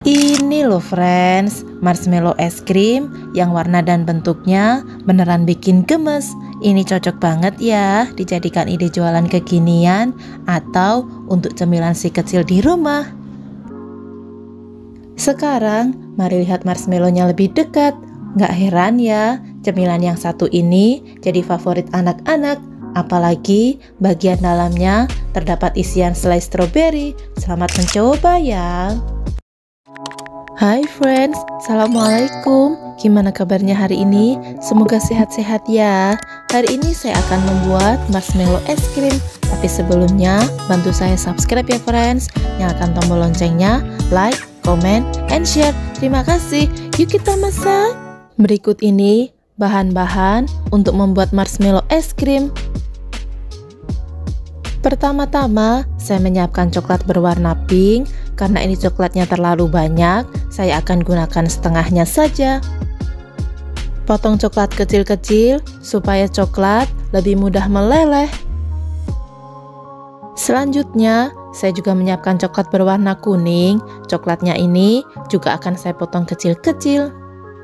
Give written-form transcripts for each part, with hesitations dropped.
Ini loh friends, marshmallow es krim yang warna dan bentuknya beneran bikin gemes. Ini cocok banget ya dijadikan ide jualan kekinian atau untuk cemilan si kecil di rumah. Sekarang mari lihat marshmallownya lebih dekat. Nggak heran ya, cemilan yang satu ini jadi favorit anak-anak. Apalagi bagian dalamnya terdapat isian selai stroberi. Selamat mencoba ya. Hai friends, assalamualaikum. Gimana kabarnya hari ini? Semoga sehat-sehat ya. Hari ini saya akan membuat marshmallow es krim. Tapi sebelumnya bantu saya subscribe ya friends. Nyalakan tombol loncengnya, like, comment, and share. Terima kasih. Yuk kita masak. Berikut ini bahan-bahan untuk membuat marshmallow es krim. Pertama-tama, saya menyiapkan coklat berwarna pink. Karena ini coklatnya terlalu banyak, saya akan gunakan setengahnya saja. Potong coklat kecil-kecil supaya coklat lebih mudah meleleh. Selanjutnya, saya juga menyiapkan coklat berwarna kuning. Coklatnya ini juga akan saya potong kecil-kecil.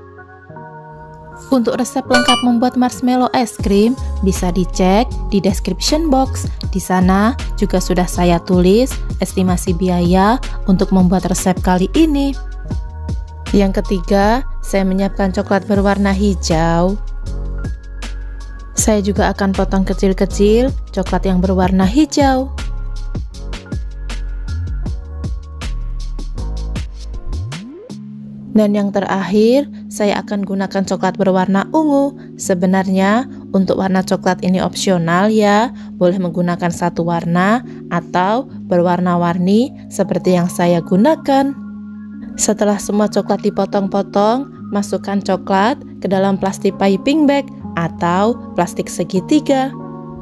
Untuk resep lengkap membuat marshmallow es krim bisa dicek di description box. Di sana juga sudah saya tulis estimasi biaya untuk membuat resep kali ini. Yang ketiga, saya menyiapkan coklat berwarna hijau. Saya juga akan potong kecil-kecil coklat yang berwarna hijau. Dan yang terakhir, saya akan gunakan coklat berwarna ungu. Sebenarnya untuk warna coklat ini opsional ya, boleh menggunakan satu warna atau berwarna-warni seperti yang saya gunakan. Setelah semua coklat dipotong-potong, masukkan coklat ke dalam plastik piping bag atau plastik segitiga.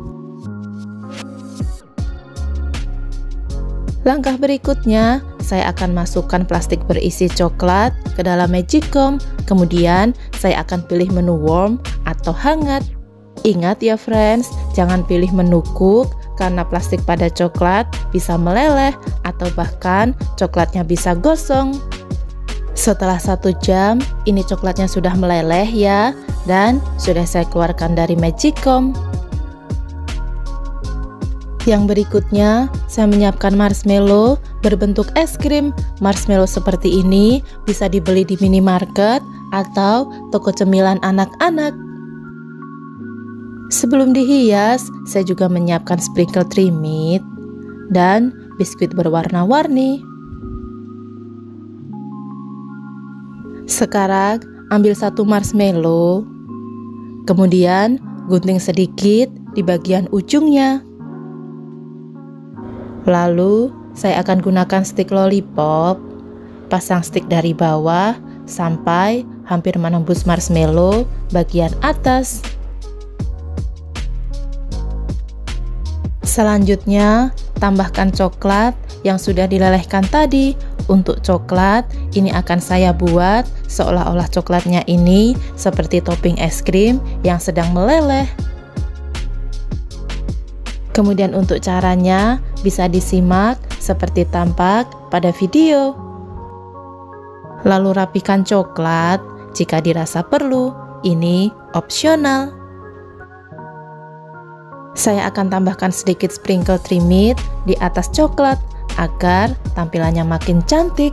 Langkah berikutnya, saya akan masukkan plastik berisi coklat ke dalam magicom. Kemudian saya akan pilih menu warm atau hangat. Ingat ya friends, jangan pilih menu cook karena plastik pada coklat bisa meleleh atau bahkan coklatnya bisa gosong. Setelah 1 jam, ini coklatnya sudah meleleh ya, dan sudah saya keluarkan dari magicom. Yang berikutnya, saya menyiapkan marshmallow berbentuk es krim. Marshmallow seperti ini bisa dibeli di minimarket atau toko cemilan anak-anak. Sebelum dihias, saya juga menyiapkan sprinkle trimit dan biskuit berwarna-warni. Sekarang, ambil 1 marshmallow, kemudian gunting sedikit di bagian ujungnya. Lalu, saya akan gunakan stik lollipop, pasang stik dari bawah sampai hampir menembus marshmallow bagian atas. Selanjutnya, tambahkan coklat yang sudah dilelehkan tadi. Untuk coklat, ini akan saya buat seolah-olah coklatnya ini seperti topping es krim yang sedang meleleh. Kemudian untuk caranya bisa disimak seperti tampak pada video. Lalu rapikan coklat jika dirasa perlu, ini opsional. Saya akan tambahkan sedikit sprinkle trimit di atas coklat agar tampilannya makin cantik.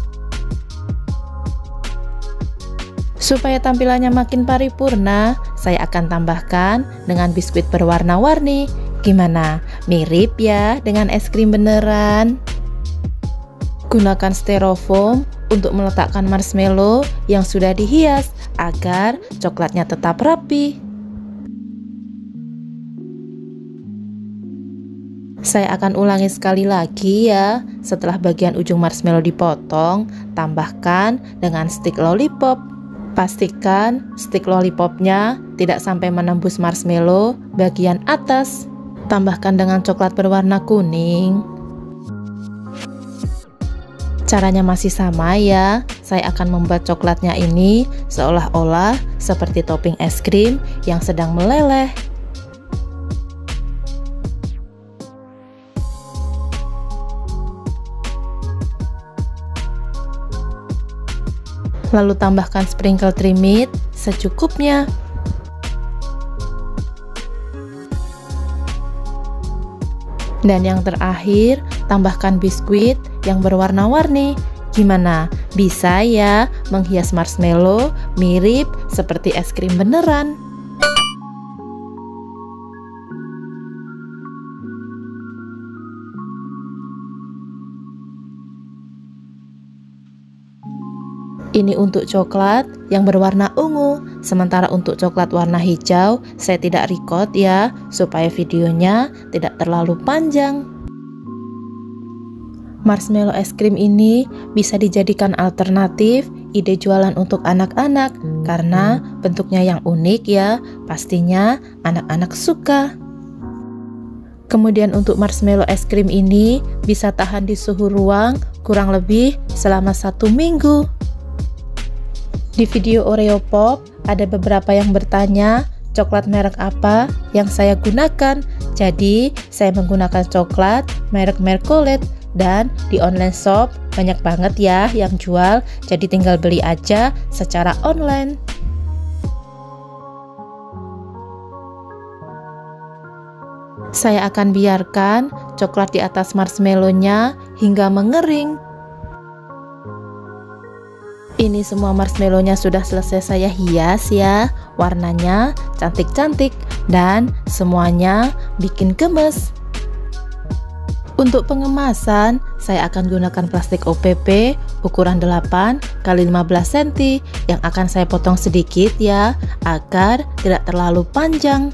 Supaya tampilannya makin paripurna, saya akan tambahkan dengan biskuit berwarna-warni. Gimana? Mirip ya dengan es krim beneran? Gunakan styrofoam untuk meletakkan marshmallow yang sudah dihias agar coklatnya tetap rapi. Saya akan ulangi sekali lagi ya. Setelah bagian ujung marshmallow dipotong, tambahkan dengan stik lollipop. Pastikan stik lollipopnya tidak sampai menembus marshmallow bagian atas. Tambahkan dengan coklat berwarna kuning. Caranya masih sama ya. Saya akan membuat coklatnya ini seolah-olah seperti topping es krim yang sedang meleleh. Lalu tambahkan sprinkle trimit secukupnya. Dan yang terakhir, tambahkan biskuit yang berwarna-warni. Gimana? Bisa ya menghias marshmallow mirip seperti es krim beneran? Ini untuk coklat yang berwarna ungu, sementara untuk coklat warna hijau saya tidak record ya, supaya videonya tidak terlalu panjang. Marshmallow es krim ini bisa dijadikan alternatif ide jualan untuk anak-anak karena bentuknya yang unik ya, pastinya anak-anak suka. Kemudian untuk marshmallow es krim ini bisa tahan di suhu ruang kurang lebih selama 1 minggu. Di video Oreo Pop ada beberapa yang bertanya coklat merek apa yang saya gunakan. Jadi saya menggunakan coklat merek Mercolet, dan di online shop banyak banget ya yang jual, jadi tinggal beli aja secara online. Saya akan biarkan coklat di atas marshmallow-nya hingga mengering. Ini semua marshmallow-nya sudah selesai saya hias ya. Warnanya cantik-cantik dan semuanya bikin gemes. Untuk pengemasan, saya akan gunakan plastik OPP ukuran 8 x 15 cm yang akan saya potong sedikit ya, agar tidak terlalu panjang.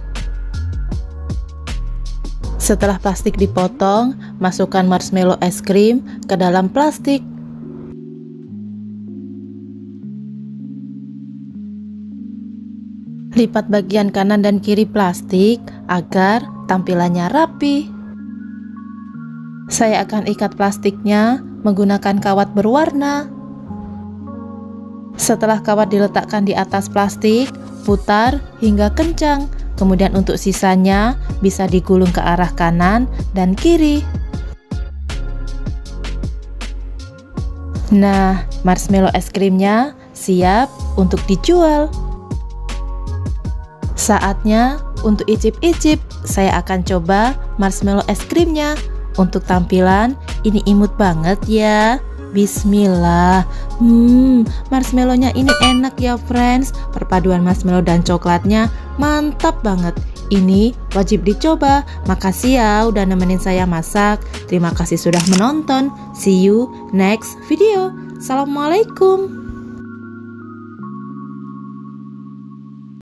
Setelah plastik dipotong, masukkan marshmallow es krim ke dalam plastik. Lipat bagian kanan dan kiri plastik agar tampilannya rapi. Saya akan ikat plastiknya menggunakan kawat berwarna. Setelah kawat diletakkan di atas plastik, putar hingga kencang. Kemudian untuk sisanya bisa digulung ke arah kanan dan kiri. Nah, marshmallow es krimnya siap untuk dijual. Saatnya untuk icip-icip. Saya akan coba marshmallow es krimnya. Untuk tampilan ini imut banget ya. Bismillah. Marshmallownya ini enak ya friends. Perpaduan marshmallow dan coklatnya mantap banget. Ini wajib dicoba. Makasih ya udah nemenin saya masak. Terima kasih sudah menonton. See you next video. Assalamualaikum.